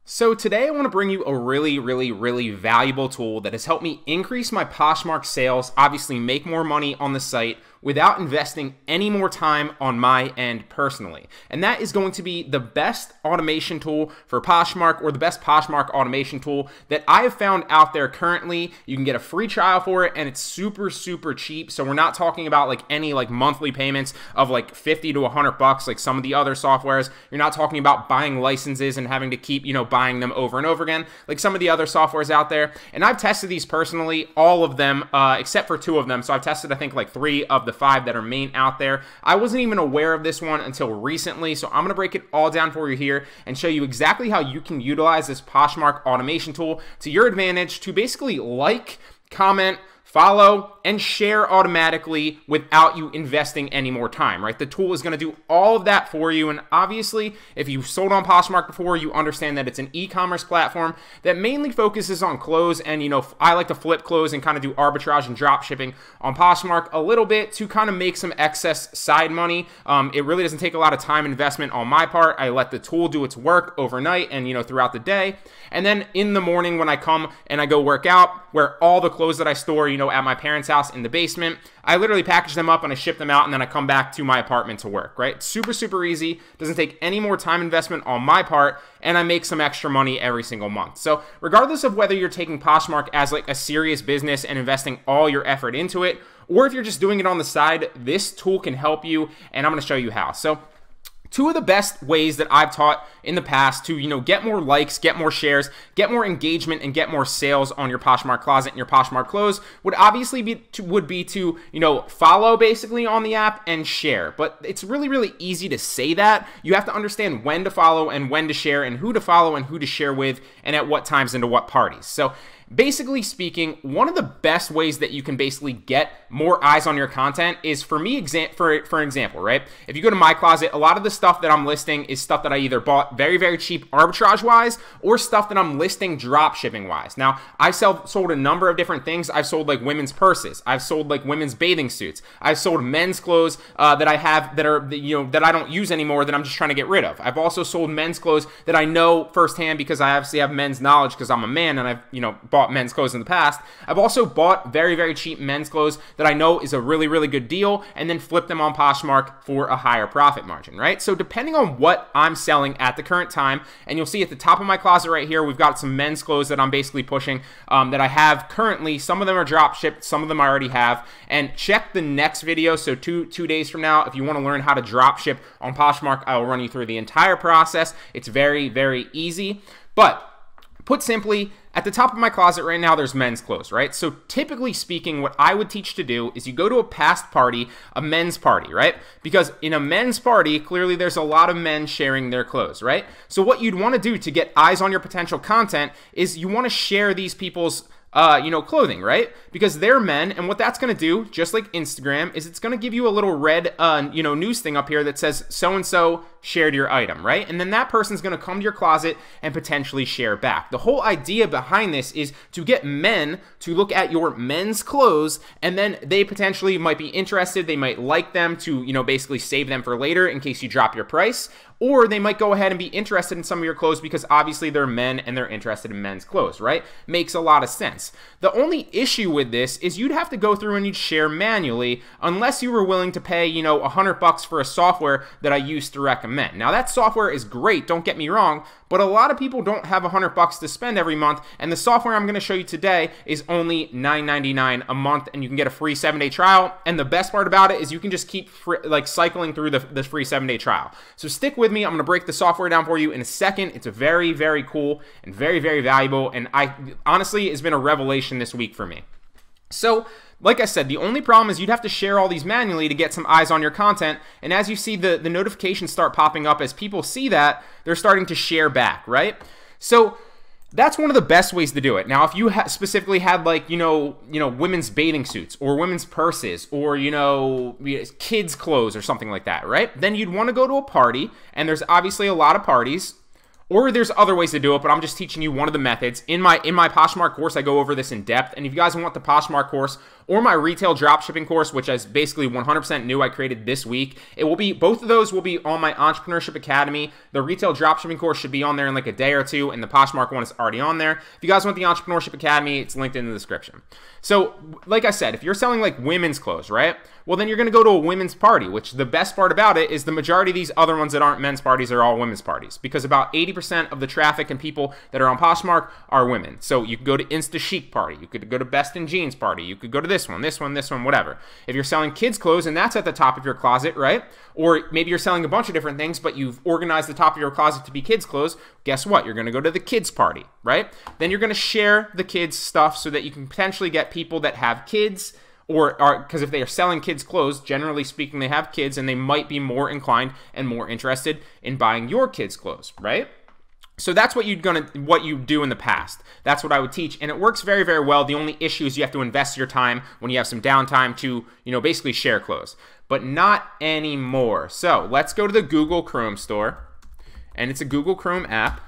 So today I want to bring you a really valuable tool that has helped me increase my Poshmark sales, obviously make more money on the site without investing any more time on my end personally. And that is going to be the best automation tool for Poshmark, or the best Poshmark automation tool that I have found out there currently. You can get a free trial for it, and it's super cheap. So we're not talking about like any like monthly payments of like 50 to 100 bucks like some of the other softwares. You're not talking about buying licenses and having to keep, buying them over and over again like some of the other softwares out there. And I've tested these personally, all of them, except for 2 of them. So I've tested, I think, like 3 of the 5 that are main out there. I wasn't even aware of this one until recently, so I'm going to break it all down for you here and show you exactly how you can utilize this Poshmark automation tool to your advantage to basically like, comment, follow, and share automatically without you investing any more time, right? The tool is going to do all of that for you. And obviously, if you've sold on Poshmark before, you understand that it's an e-commerce platform that mainly focuses on clothes. And, I like to flip clothes and kind of do arbitrage and drop shipping on Poshmark a little bit to kind of make some excess side money. It really doesn't take a lot of time investment on my part. I let the tool do its work overnight and, throughout the day. And then in the morning when I come and I go work out, where all the clothes that I store, at my parents' house in the basement, I literally package them up and I ship them out, and then I come back to my apartment to work, right? Super easy. Doesn't take any more time investment on my part, and I make some extra money every single month. So regardless of whether you're taking Poshmark as like a serious business and investing all your effort into it, or if you're just doing it on the side, this tool can help you, and I'm going to show you how. So 2 of the best ways that I've taught in the past to, get more likes, get more shares, get more engagement, and get more sales on your Poshmark closet and your Poshmark clothes would obviously be to follow basically on the app and share. But it's really easy to say that. You have to understand when to follow and when to share, and who to follow and who to share with, and at what times and to what parties. So basically speaking, one of the best ways that you can basically get more eyes on your content is, for me, for example, right? If you go to my closet, a lot of the stuff that I'm listing is stuff that I either bought very cheap arbitrage wise, or stuff that I'm listing drop shipping wise. Now, I've sold a number of different things. I've sold like women's purses. I've sold like women's bathing suits. I've sold men's clothes that I have that are that I don't use anymore, that I'm just trying to get rid of. I've also sold men's clothes that I know firsthand because I obviously have men's knowledge because I'm a man, and I've bought men's clothes in the past. I've also bought very cheap men's clothes that I know is a really good deal, and then flip them on Poshmark for a higher profit margin, right? So depending on what I'm selling at the current time, and you'll see at the top of my closet right here, we've got some men's clothes that I'm basically pushing that I have currently. Some of them are drop shipped, some of them I already have. And check the next video, so two days from now, if you want to learn how to drop ship on Poshmark, I will run you through the entire process. It's very easy. But put simply, at the top of my closet right now, there's men's clothes, right? So typically speaking, what I would teach to do is you go to a past party, a men's party, right? Because in a men's party, clearly there's a lot of men sharing their clothes, right? So what you'd want to do to get eyes on your potential content is you want to share these people's clothing, right? Because they're men, and what that's going to do, just like Instagram, is it's going to give you a little red, news thing up here that says so-and-so shared your item, right? And then that person's going to come to your closet and potentially share back. The whole idea behind this is to get men to look at your men's clothes, and then they potentially might be interested. They might like them to, basically save them for later in case you drop your price. Or they might go ahead and be interested in some of your clothes because obviously they're men and they're interested in men's clothes, right? Makes a lot of sense. The only issue with this is you'd have to go through and you'd share manually unless you were willing to pay, $100 for a software that I used to recommend. Now that software is great, don't get me wrong, but a lot of people don't have $100 to spend every month, and the software I'm going to show you today is only $9.99 a month, and you can get a free 7-day trial. And the best part about it is you can just keep cycling through the free 7-day trial. So stick with me. I'm going to break the software down for you in a second. It's very cool and very valuable, and honestly, it's been a revelation this week for me. So, like I said, the only problem is you'd have to share all these manually to get some eyes on your content, and as you see the notifications start popping up, as people see that, they're starting to share back, right? So that's one of the best ways to do it. Now, if you specifically had like, women's bathing suits or women's purses or, kids' clothes or something like that, right? Then you'd want to go to a party, and there's obviously a lot of parties. Or there's other ways to do it, but I'm just teaching you one of the methods. In my Poshmark course, I go over this in depth. And if you guys want the Poshmark course or my retail dropshipping course, which is basically 100% new, I created this week, it will be, both of those will be on my Entrepreneurship Academy. The retail dropshipping course should be on there in like a day or two, and the Poshmark one is already on there. If you guys want the Entrepreneurship Academy, it's linked in the description. So, like I said, if you're selling like women's clothes, right? Well, then you're going to go to a women's party, which the best part about it is the majority of these other ones that aren't men's parties are all women's parties, because about 80% of the traffic and people that are on Poshmark are women. So you could go to Insta Chic party, you could go to Best in Jeans party, you could go to this one, whatever. If you're selling kids clothes and that's at the top of your closet, right? Or maybe you're selling a bunch of different things, but you've organized the top of your closet to be kids clothes, guess what? You're going to go to the kids party, right? Then you're going to share the kids stuff so that you can potentially get people that have kids, or are, because if they are selling kids clothes, generally speaking, they have kids and they might be more inclined and more interested in buying your kids clothes, right? So that's what you do in the past. That's what I would teach, and it works very, very well. The only issue is you have to invest your time when you have some downtime to, basically share clothes, but not anymore. So let's go to the Google Chrome store, and it's a Google Chrome app,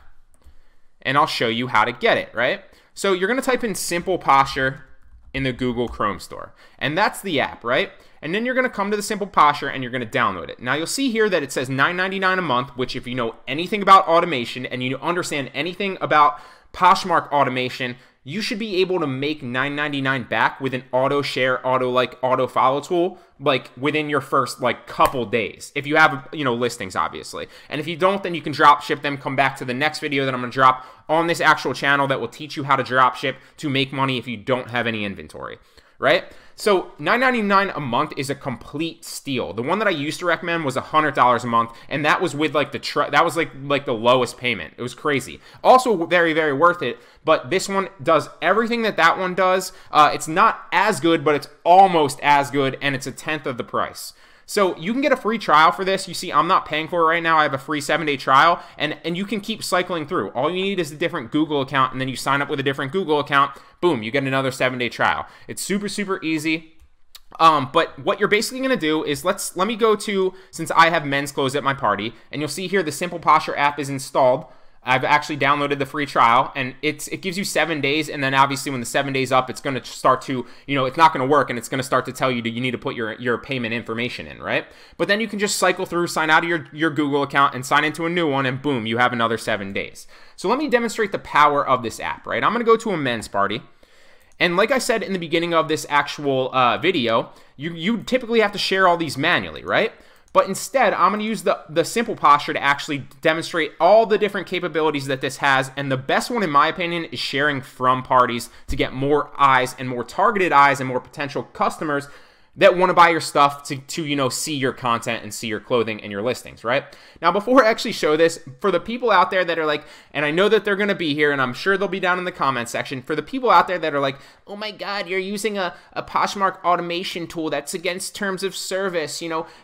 and I'll show you how to get it, right? So you're going to type in Simple Posture in the Google Chrome store, and that's the app, right? And then you're going to come to the Simple Posture and you're going to download it. Now you'll see here that it says $9.99 a month, which if you know anything about automation and you understand anything about Poshmark automation, you should be able to make $9.99 back with an auto share, auto follow tool, like within your first couple days. If you have, listings, obviously. And if you don't, then you can drop ship them. Come back to the next video that I'm going to drop on this actual channel that will teach you how to drop ship to make money if you don't have any inventory, right? So $9.99 a month is a complete steal. The one that I used to recommend was $100 a month, and that was with that was like the lowest payment. It was crazy. Also very, very worth it. But this one does everything that one does. It's not as good, but it's almost as good, and it's a tenth of the price. So you can get a free trial for this. You see, I'm not paying for it right now. I have a free 7-day trial, and you can keep cycling through. All you need is a different Google account, and then you sign up with a different Google account. Boom, you get another 7-day trial. It's super, super easy. But what you're basically going to do is let me go to, since I have men's clothes at my party, and you'll see here the Simple Posture app is installed. I've actually downloaded the free trial, and it gives you 7 days, and then obviously when the 7 days up, it's going to start to, it's not going to work, and it's going to start to tell you that you need to put your payment information in, right? But then you can just cycle through, sign out of your Google account, and sign into a new one, and boom, you have another 7 days. So let me demonstrate the power of this app, right? I'm going to go to a men's party, and like I said in the beginning of this actual video, you typically have to share all these manually, right? But instead, I'm going to use the Simple Posture to actually demonstrate all the different capabilities that this has. And the best one, in my opinion, is sharing from parties to get more eyes and more targeted eyes and more potential customers that want to buy your stuff to see your content and see your clothing and your listings, right? Now, before I actually show this, for the people out there that are like, and I know that they're going to be here, and I'm sure they'll be down in the comment section, for the people out there that are like, oh my God, you're using a Poshmark automation tool that's against terms of service,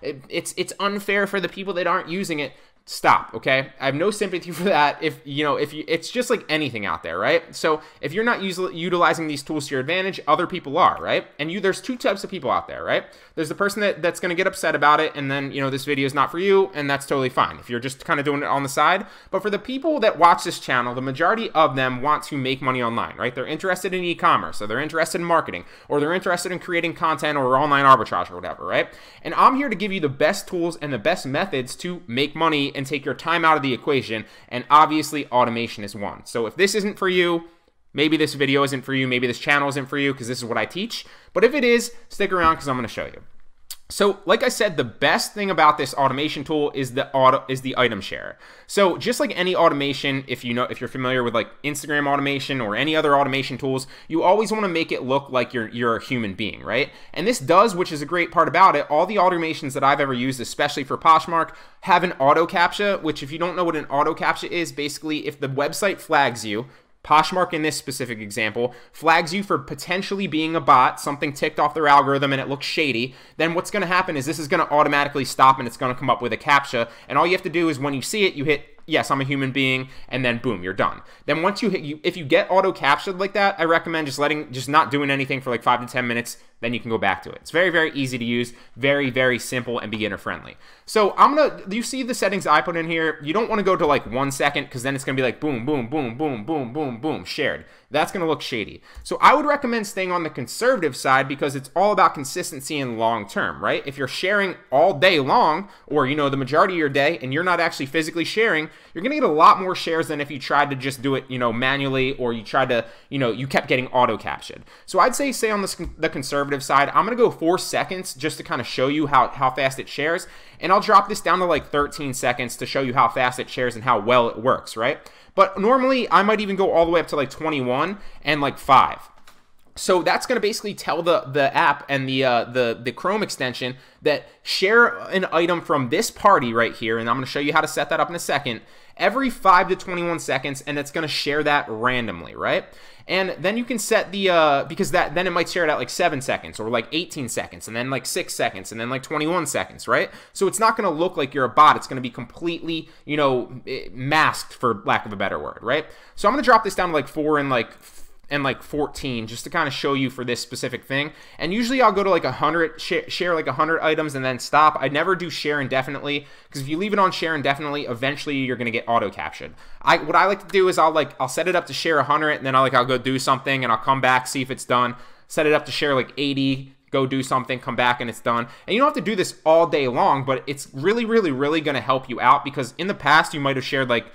it's unfair for the people that aren't using it. Stop, okay? I have no sympathy for that. If it's just like anything out there, right? So if you're not utilizing these tools to your advantage, other people are, right? And there's two types of people out there, right? There's the person that's going to get upset about it, and then this video is not for you, and that's totally fine if you're just kind of doing it on the side. But for the people that watch this channel, the majority of them want to make money online, right? They're interested in e-commerce, or they're interested in marketing, or they're interested in creating content or online arbitrage or whatever, right? And I'm here to give you the best tools and the best methods to make money and take your time out of the equation, and obviously automation is one. So if this isn't for you, maybe this video isn't for you, maybe this channel isn't for you, because this is what I teach. But if it is, stick around because I'm going to show you. So like I said, the best thing about this automation tool is the item share. So just like any automation, if you're familiar with like Instagram automation or any other automation tools, you always want to make it look like you're a human being, right? And this does, which is a great part about it, all the automations that I've ever used, especially for Poshmark, have an auto captcha, which if you don't know what an auto captcha is, basically if the website flags you, Poshmark in this specific example flags you for potentially being a bot, something ticked off their algorithm and it looks shady, then what's going to happen is this is going to automatically stop and it's going to come up with a captcha, and all you have to do is when you see it, you hit yes, I'm a human being, and then boom, you're done. Then once if you get auto captured like that, I recommend just not doing anything for like 5 to 10 minutes, then you can go back to it. It's very, very easy to use, very, very simple and beginner friendly. So you see the settings I put in here. You don't want to go to like 1 second because then it's going to be like boom, boom, boom, boom, boom, boom, boom, shared. That's going to look shady. So I would recommend staying on the conservative side because it's all about consistency and long term, right? If you're sharing all day long or, the majority of your day and you're not actually physically sharing, you're going to get a lot more shares than if you tried to just do it, manually, or you tried to, you kept getting auto captured. So I'd say stay on the conservative side. I'm going to go 4 seconds just to kind of show you how fast it shares. And I'll drop this down to like 13 seconds to show you how fast it shares and how well it works, right? But normally I might even go all the way up to like 21 and like 5. So that's going to basically tell the app and the Chrome extension that share an item from this party right here, and I'm going to show you how to set that up in a second, every 5 to 21 seconds, and it's going to share that randomly, right? And then you can set the, because then it might share it at like 7 seconds or like 18 seconds and then like 6 seconds and then like 21 seconds, right? So it's not going to look like you're a bot. It's going to be completely, masked, for lack of a better word, right? So I'm going to drop this down to like 4 and like 14 just to kind of show you for this specific thing. And usually I'll go to like 100, share like 100 items and then stop. I never do share indefinitely because if you leave it on share indefinitely, eventually you're going to get auto captured. What I like to do is I'll set it up to share 100 and then I'll go do something and I'll come back, see if it's done. Set it up to share like 80, go do something, come back, and it's done. And you don't have to do this all day long, but it's really, really, really going to help you out because in the past you might have shared like,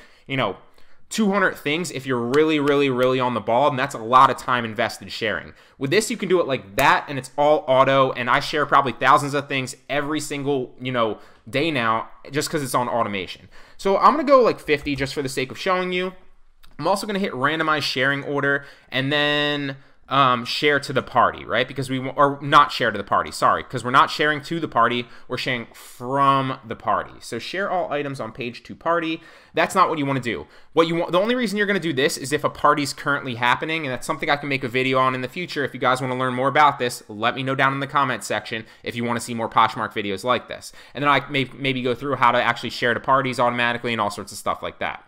200 things if you're really, really, really on the ball, and that's a lot of time invested sharing. With this, you can do it like that, and it's all auto, and I share probably thousands of things every single, day now, just because it's on automation. So I'm going to go like 50 just for the sake of showing you. I'm also going to hit randomize sharing order, and then share to the party, right? Because or not share to the party, sorry, because we're not sharing to the party, we're sharing from the party. So share all items on page to party. That's not what you want to do. The only reason you're going to do this is if a party's currently happening, and that's something I can make a video on in the future. If you guys want to learn more about this, let me know down in the comment section if you want to see more Poshmark videos like this. And then I maybe go through how to actually share to parties automatically and all sorts of stuff like that.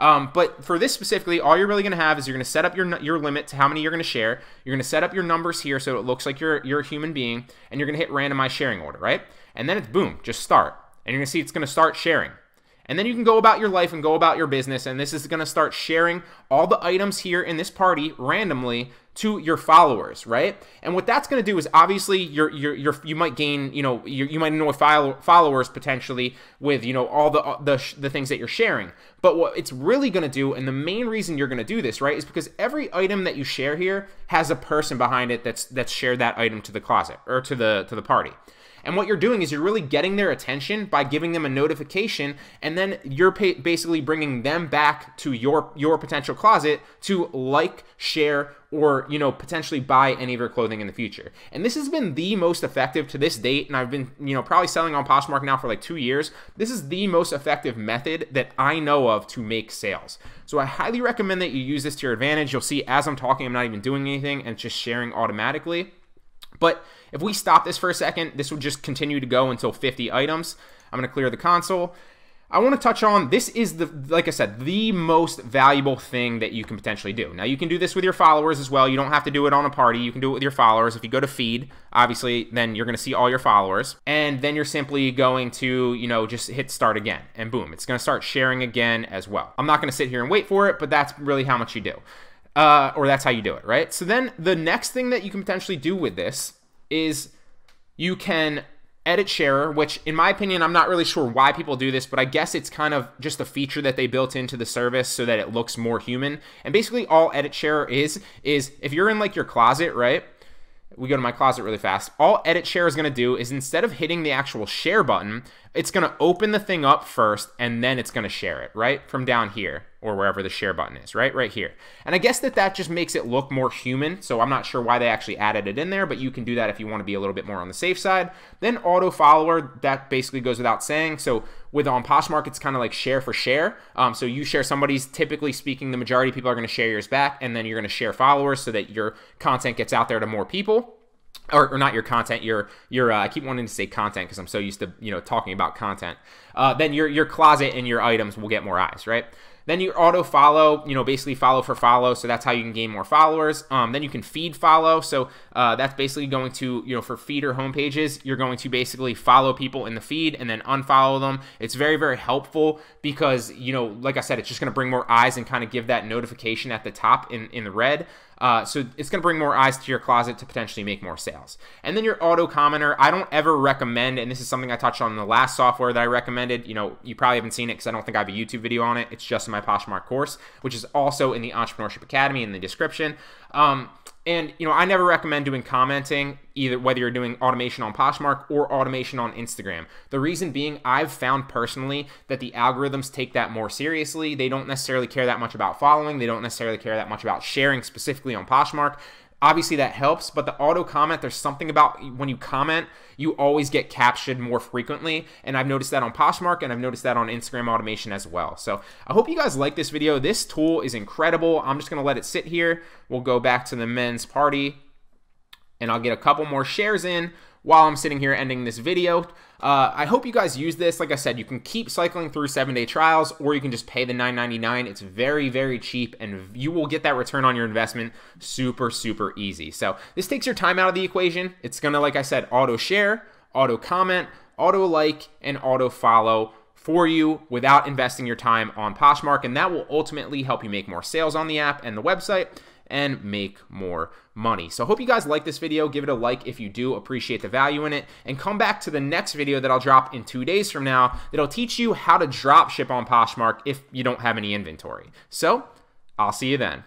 But for this specifically, all you're really going to have is you're going to set up your limit to how many you're going to share. You're going to set up your numbers here so it looks like you're a human being, and you're going to hit randomize sharing order, right? And then it's boom, just start. And you're going to see it's going to start sharing. And then you can go about your life and go about your business, and this is going to start sharing all the items here in this party randomly to your followers, right? And what that's going to do is obviously you might gain, you might know followers potentially with, all the things that you're sharing. But what it's really going to do, and the main reason you're going to do this, right, is because every item that you share here has a person behind it that's shared that item to the closet or to the party. And what you're doing is you're really getting their attention by giving them a notification, and then you're basically bringing them back to your potential closet to like, share, or potentially buy any of your clothing in the future. And this has been the most effective to this date, and I've been probably selling on Poshmark now for like 2 years. This is the most effective method that I know of to make sales. So I highly recommend that you use this to your advantage. You'll see as I'm talking, I'm not even doing anything and it's just sharing automatically. But if we stop this for a second, this would just continue to go until 50 items. I'm going to clear the console. I want to touch on, this is like I said, the most valuable thing that you can potentially do. Now you can do this with your followers as well. You don't have to do it on a party. You can do it with your followers. If you go to feed, obviously, then you're going to see all your followers. And then you're simply going to, just hit start again. And boom, it's going to start sharing again as well. I'm not going to sit here and wait for it, but that's really how much you do. Or that's how you do it, right? So then the next thing that you can potentially do with this is you can edit sharer, which in my opinion, I'm not really sure why people do this, but I guess it's kind of just a feature that they built into the service so that it looks more human. And basically all edit sharer is if you're in like your closet, right? We go to my closet really fast. All edit share is going to do is instead of hitting the actual share button, it's going to open the thing up first and then it's going to share it, right? From down here or wherever the share button is, right here. And I guess that just makes it look more human. So I'm not sure why they actually added it in there, but you can do that if you want to be a little bit more on the safe side. Then auto follower, that basically goes without saying. So on Poshmark, it's kind of like share for share. So you share somebody's, typically speaking, the majority of people are going to share yours back, and then you're going to share followers so that your content gets out there to more people. Or not your content, I keep wanting to say content because I'm so used to talking about content. Then your closet and your items will get more eyes, right? Then you auto follow, basically follow for follow. So that's how you can gain more followers. Then you can feed follow. So that's basically going to, for feeder homepages, you're going to basically follow people in the feed and then unfollow them. It's very, very helpful because, like I said, it's just going to bring more eyes and kind of give that notification at the top in the red. So it's going to bring more eyes to your closet to potentially make more sales. And then your auto commenter, I don't ever recommend, and this is something I touched on in the last software that I recommended. You probably haven't seen it because I don't think I have a YouTube video on it. It's just in my Poshmark course, which is also in the Entrepreneurship Academy in the description. And I never recommend doing commenting, either whether you're doing automation on Poshmark or automation on Instagram. The reason being, I've found personally that the algorithms take that more seriously. They don't necessarily care that much about following. They don't necessarily care that much about sharing specifically on Poshmark. Obviously that helps, but the auto comment, there's something about when you comment, you always get captured more frequently. And I've noticed that on Poshmark, and I've noticed that on Instagram automation as well. So I hope you guys like this video. This tool is incredible. I'm just gonna let it sit here. We'll go back to the men's party and I'll get a couple more shares in while I'm sitting here ending this video. I hope you guys use this. Like I said, you can keep cycling through 7-day trials, or you can just pay the $9.99. It's very, very cheap, and you will get that return on your investment super, super easy. So this takes your time out of the equation. It's gonna, like I said, auto share, auto comment, auto like, and auto follow for you without investing your time on Poshmark, and that will ultimately help you make more sales on the app and the website and make more money. So I hope you guys like this video. Give it a like if you do appreciate the value in it, and come back to the next video that I'll drop in 2 days from now that'll teach you how to drop ship on Poshmark if you don't have any inventory. So I'll see you then.